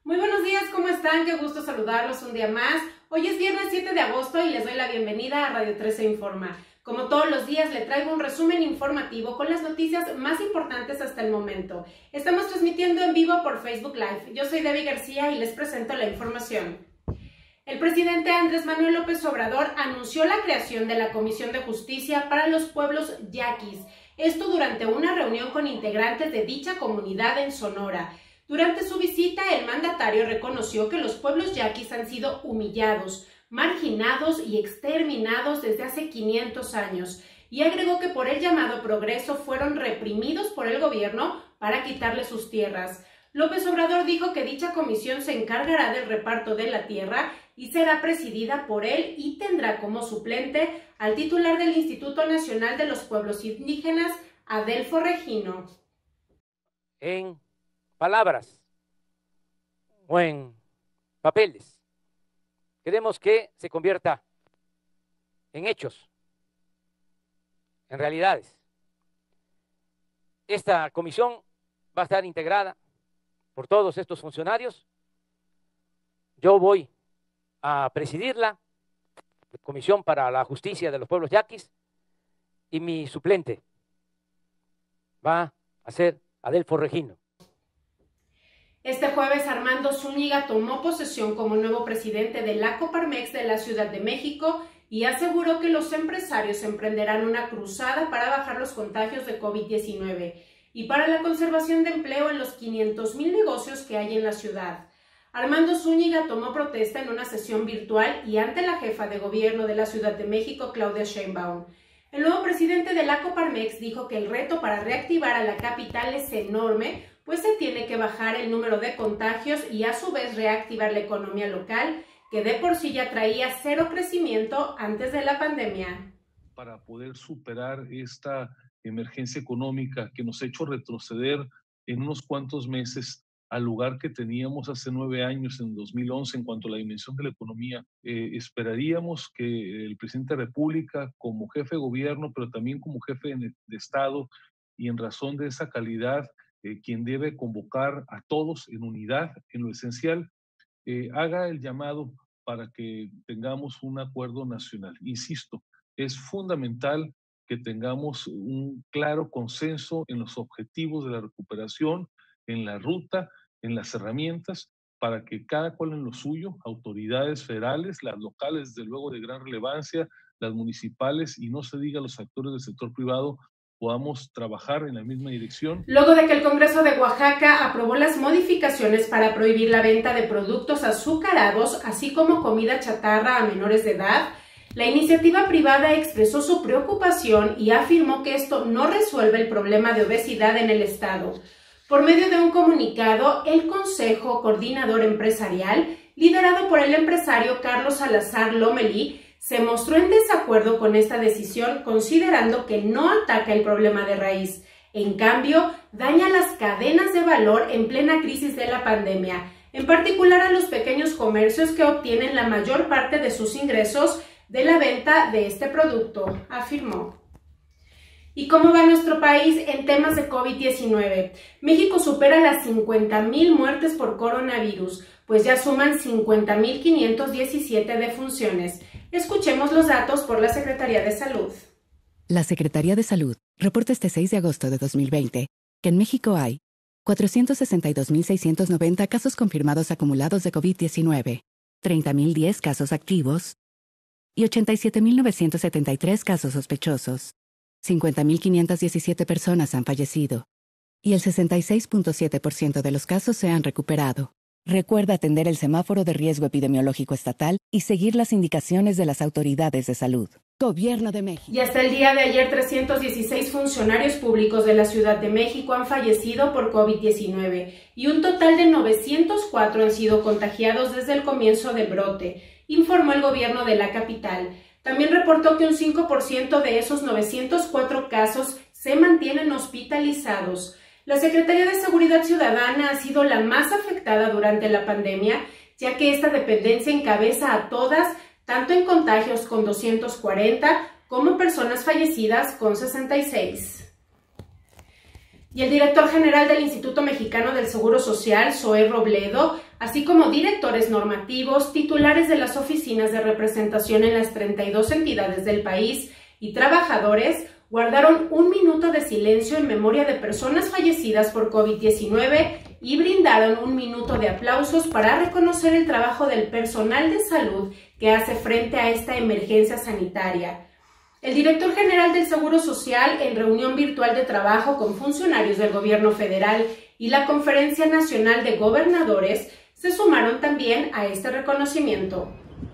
Muy buenos días, ¿cómo están? Qué gusto saludarlos un día más. Hoy es viernes 7 de agosto y les doy la bienvenida a Radio 13 Informa. Como todos los días, le traigo un resumen informativo con las noticias más importantes hasta el momento. Estamos transmitiendo en vivo por Facebook Live. Yo soy Debbie García y les presento la información. El presidente Andrés Manuel López Obrador anunció la creación de la Comisión de Justicia para los Pueblos Yaquis. Esto durante una reunión con integrantes de dicha comunidad en Sonora. Durante su visita, el mandatario reconoció que los pueblos yaquis han sido humillados, marginados y exterminados desde hace 500 años, y agregó que por el llamado progreso fueron reprimidos por el gobierno para quitarles sus tierras. López Obrador dijo que dicha comisión se encargará del reparto de la tierra y será presidida por él y tendrá como suplente al titular del Instituto Nacional de los Pueblos Indígenas, Adelfo Regino. En palabras o en papeles. Queremos que se convierta en hechos, en realidades. Esta comisión va a estar integrada por todos estos funcionarios. Yo voy a presidirla, Comisión para la Justicia de los Pueblos Yaquis, y mi suplente va a ser Adelfo Regino. Este jueves, Armando Zúñiga tomó posesión como nuevo presidente de la Coparmex de la Ciudad de México y aseguró que los empresarios emprenderán una cruzada para bajar los contagios de COVID-19 y para la conservación de empleo en los 500,000 negocios que hay en la ciudad. Armando Zúñiga tomó protesta en una sesión virtual y ante la jefa de gobierno de la Ciudad de México, Claudia Sheinbaum. El nuevo presidente de la Coparmex dijo que el reto para reactivar a la capital es enorme, pues se tiene que bajar el número de contagios y a su vez reactivar la economía local, que de por sí ya traía cero crecimiento antes de la pandemia. Para poder superar esta emergencia económica que nos ha hecho retroceder en unos cuantos meses al lugar que teníamos hace 9 años, en 2011, en cuanto a la dimensión de la economía, esperaríamos que el presidente de la República, como jefe de gobierno, pero también como jefe de Estado, y en razón de esa calidad, quien debe convocar a todos en unidad, en lo esencial, haga el llamado para que tengamos un acuerdo nacional. Insisto, es fundamental que tengamos un claro consenso en los objetivos de la recuperación, en la ruta, en las herramientas, para que cada cual en lo suyo, autoridades federales, las locales, desde luego de gran relevancia, las municipales y no se diga los actores del sector privado, podamos trabajar en la misma dirección. Luego de que el Congreso de Oaxaca aprobó las modificaciones para prohibir la venta de productos azucarados, así como comida chatarra a menores de edad, la iniciativa privada expresó su preocupación y afirmó que esto no resuelve el problema de obesidad en el estado. Por medio de un comunicado, el Consejo Coordinador Empresarial, liderado por el empresario Carlos Salazar Lomelí, se mostró en desacuerdo con esta decisión, considerando que no ataca el problema de raíz. En cambio, daña las cadenas de valor en plena crisis de la pandemia, en particular a los pequeños comercios que obtienen la mayor parte de sus ingresos de la venta de este producto, afirmó. ¿Y cómo va nuestro país en temas de COVID-19? México supera las 50,000 muertes por coronavirus, pues ya suman 50,517 defunciones. Escuchemos los datos por la Secretaría de Salud. La Secretaría de Salud reporta este 6 de agosto de 2020 que en México hay 462,690 casos confirmados acumulados de COVID-19, 30,010 casos activos y 87,973 casos sospechosos. 50,517 personas han fallecido y el 66.7% de los casos se han recuperado. Recuerda atender el semáforo de riesgo epidemiológico estatal y seguir las indicaciones de las autoridades de salud. Gobierno de México. Y hasta el día de ayer, 316 funcionarios públicos de la Ciudad de México han fallecido por COVID-19 y un total de 904 han sido contagiados desde el comienzo del brote, informó el gobierno de la capital. También reportó que un 5% de esos 904 casos se mantienen hospitalizados. La Secretaría de Seguridad Ciudadana ha sido la más afectada durante la pandemia, ya que esta dependencia encabeza a todas, tanto en contagios con 240 como personas fallecidas con 66. Y el director general del Instituto Mexicano del Seguro Social, Zoé Robledo, así como directores normativos, titulares de las oficinas de representación en las 32 entidades del país y trabajadores, guardaron un minuto de silencio en memoria de personas fallecidas por COVID-19 y brindaron un minuto de aplausos para reconocer el trabajo del personal de salud que hace frente a esta emergencia sanitaria. El director general del Seguro Social, en reunión virtual de trabajo con funcionarios del Gobierno federal y la Conferencia Nacional de Gobernadores, se sumaron también a este reconocimiento.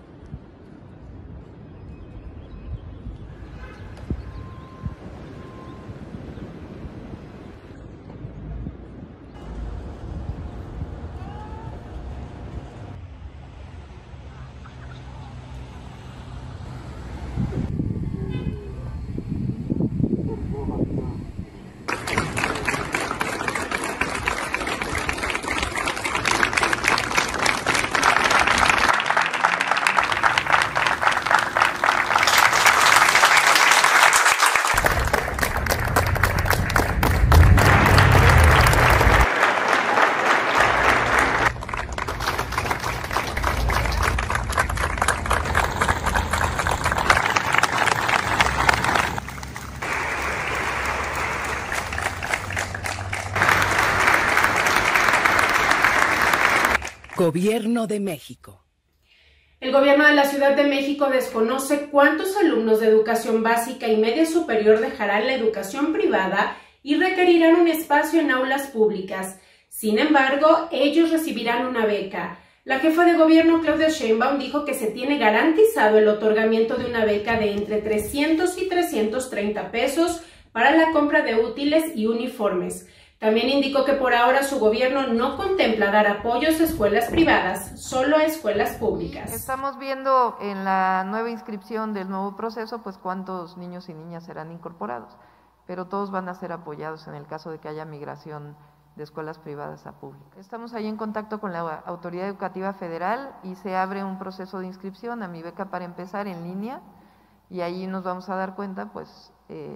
Gobierno de México. El Gobierno de la Ciudad de México desconoce cuántos alumnos de educación básica y media superior dejarán la educación privada y requerirán un espacio en aulas públicas. Sin embargo, ellos recibirán una beca. La jefa de gobierno, Claudia Sheinbaum, dijo que se tiene garantizado el otorgamiento de una beca de entre 300 y 330 pesos para la compra de útiles y uniformes. También indicó que por ahora su gobierno no contempla dar apoyos a escuelas privadas, solo a escuelas públicas. Estamos viendo en la nueva inscripción del nuevo proceso, pues cuántos niños y niñas serán incorporados, pero todos van a ser apoyados en el caso de que haya migración de escuelas privadas a públicas. Estamos ahí en contacto con la Autoridad Educativa Federal y se abre un proceso de inscripción a Mi Beca para Empezar en línea y ahí nos vamos a dar cuenta pues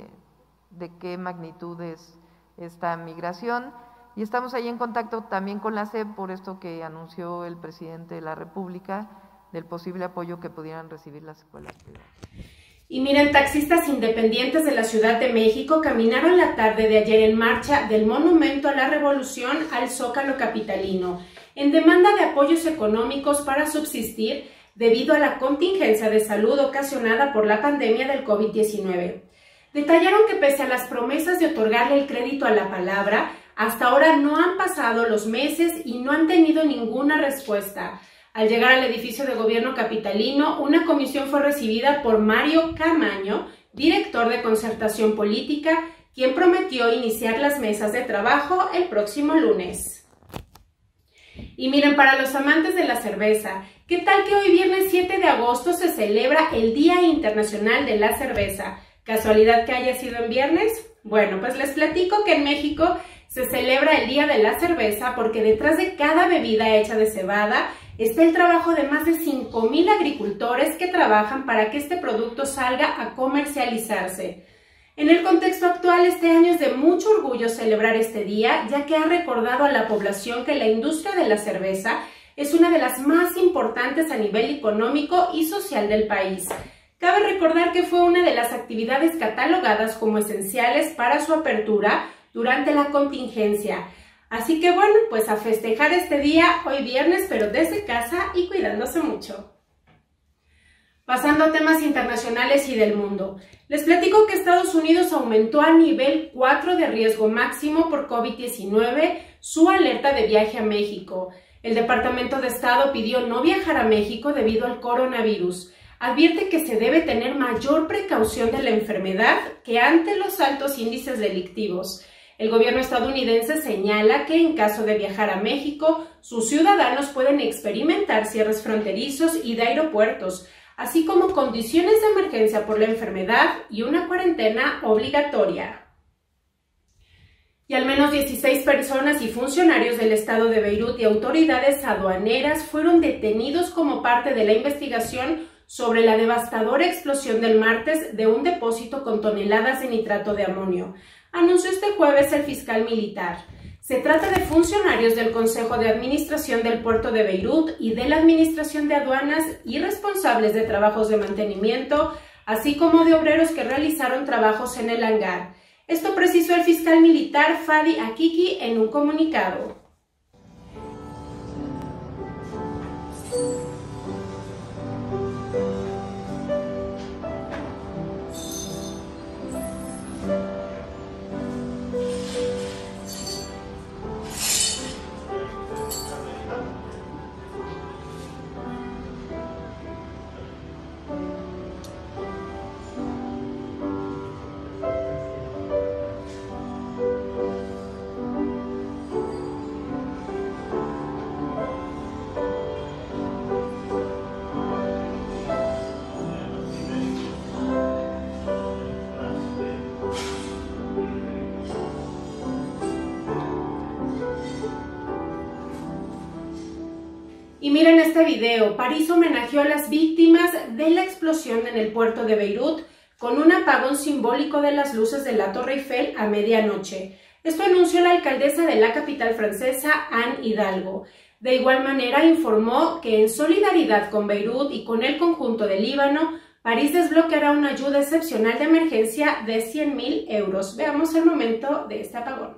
de qué magnitud es esta migración y estamos ahí en contacto también con la SEP por esto que anunció el presidente de la República del posible apoyo que pudieran recibir las escuelas privadas. Y miren, taxistas independientes de la Ciudad de México caminaron la tarde de ayer en marcha del Monumento a la Revolución al Zócalo capitalino en demanda de apoyos económicos para subsistir debido a la contingencia de salud ocasionada por la pandemia del COVID-19. Detallaron que pese a las promesas de otorgarle el crédito a la palabra, hasta ahora no han pasado los meses y no han tenido ninguna respuesta. Al llegar al edificio de gobierno capitalino, una comisión fue recibida por Mario Camaño, director de Concertación Política, quien prometió iniciar las mesas de trabajo el próximo lunes. Y miren, para los amantes de la cerveza, ¿qué tal que hoy viernes 7 de agosto se celebra el Día Internacional de la Cerveza? ¿Casualidad que haya sido en viernes? Bueno, pues les platico que en México se celebra el Día de la Cerveza porque detrás de cada bebida hecha de cebada está el trabajo de más de 5,000 agricultores que trabajan para que este producto salga a comercializarse. En el contexto actual, este año es de mucho orgullo celebrar este día, ya que ha recordado a la población que la industria de la cerveza es una de las más importantes a nivel económico y social del país. Cabe recordar que fue una de las actividades catalogadas como esenciales para su apertura durante la contingencia. Así que bueno, pues a festejar este día hoy viernes, pero desde casa y cuidándose mucho. Pasando a temas internacionales y del mundo, les platico que Estados Unidos aumentó a nivel 4 de riesgo máximo por COVID-19 su alerta de viaje a México. El Departamento de Estado pidió no viajar a México debido al coronavirus. Advierte que se debe tener mayor precaución de la enfermedad que ante los altos índices delictivos. El gobierno estadounidense señala que en caso de viajar a México, sus ciudadanos pueden experimentar cierres fronterizos y de aeropuertos, así como condiciones de emergencia por la enfermedad y una cuarentena obligatoria. Y al menos 16 personas y funcionarios del estado de Beirut y autoridades aduaneras fueron detenidos como parte de la investigación sobre la devastadora explosión del martes de un depósito con toneladas de nitrato de amonio, anunció este jueves el fiscal militar. Se trata de funcionarios del Consejo de Administración del Puerto de Beirut y de la Administración de Aduanas y responsables de trabajos de mantenimiento, así como de obreros que realizaron trabajos en el hangar. Esto precisó el fiscal militar Fadi Akiki en un comunicado. Y miren este video, París homenajeó a las víctimas de la explosión en el puerto de Beirut con un apagón simbólico de las luces de la Torre Eiffel a medianoche. Esto anunció la alcaldesa de la capital francesa, Anne Hidalgo. De igual manera informó que en solidaridad con Beirut y con el conjunto del Líbano, París desbloqueará una ayuda excepcional de emergencia de 100.000 euros. Veamos el momento de este apagón.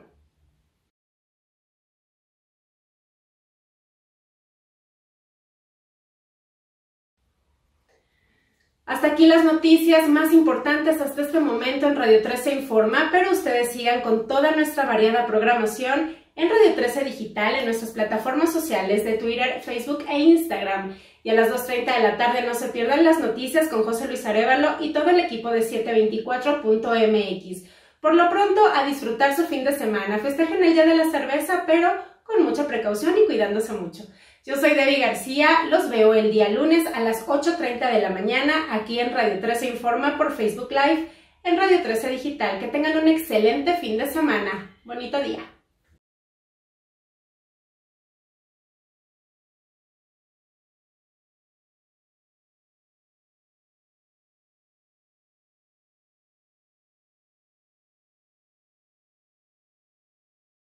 Hasta aquí las noticias más importantes hasta este momento en Radio 13 Informa, pero ustedes sigan con toda nuestra variada programación en Radio 13 Digital, en nuestras plataformas sociales de Twitter, Facebook e Instagram. Y a las 2:30 de la tarde no se pierdan las noticias con José Luis Arévalo y todo el equipo de 724.mx. Por lo pronto, a disfrutar su fin de semana. Festejen el Día de la Cerveza, pero con mucha precaución y cuidándose mucho. Yo soy Debbie García, los veo el día lunes a las 8:30 de la mañana aquí en Radio 13 Informa por Facebook Live, en Radio 13 Digital. Que tengan un excelente fin de semana. Bonito día.